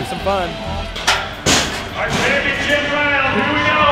have some fun. Our championship round, here we go.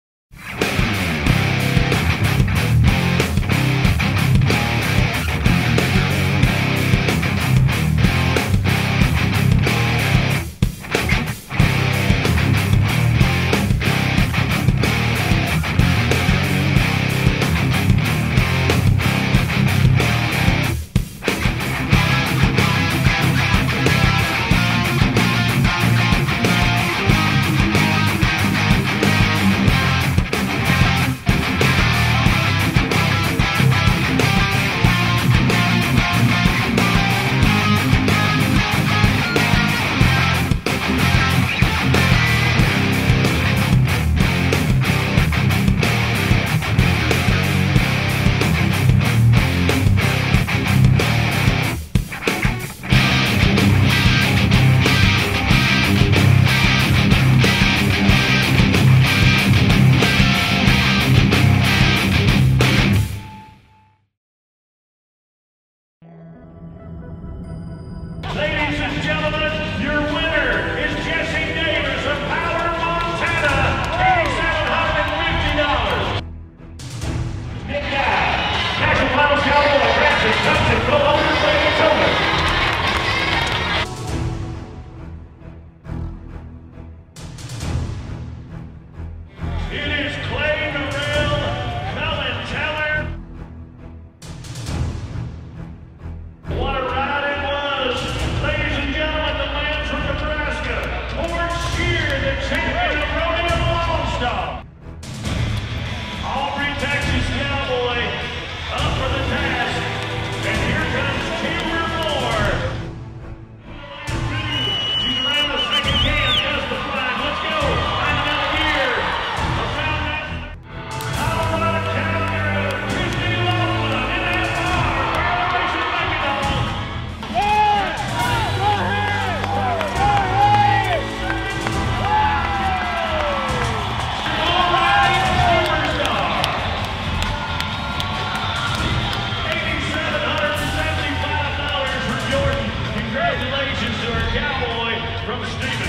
Ladies and gentlemen, your winner is Jesse Davis of Power, Montana, $8,750. Nick Guy, National Finals Cowboy, Francis Thompson, co-owner, ladies and It is Clay Norrell, Melon Teller. What a ride it was. Ladies and gentlemen, the man from Nebraska, Mort Scheer, the champion of Rodeo Lone Star. Aubrey, Texas Cowboy, up for the task. And here comes Taylor Moore. She's around the second can, justifying. Let's go. Find another gear. Around that. Colorado Calgary, Christy Loveland in that bar. Violation making all. $8,775 for Jordan. Congratulations to our cowboy from Stephen.